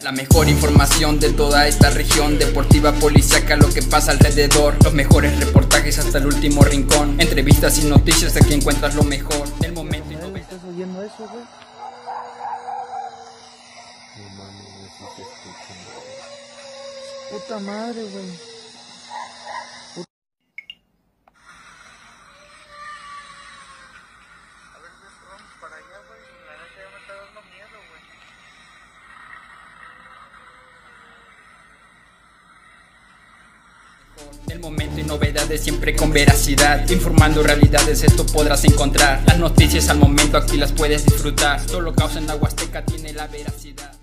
La mejor información de toda esta región, deportiva, policíaca, lo que pasa alrededor. Los mejores reportajes hasta el último rincón. Entrevistas y noticias, aquí encuentras lo mejor del momento. ¿Estás oyendo eso, güey? No mames, no sé si se escucha. Puta madre, güey. Para allá, güey, la neta ya me está dando miedo, güey. El momento y novedades siempre con veracidad, informando realidades, esto podrás encontrar. Las noticias al momento aquí las puedes disfrutar. Todo lo que causa en la Huasteca tiene la veracidad.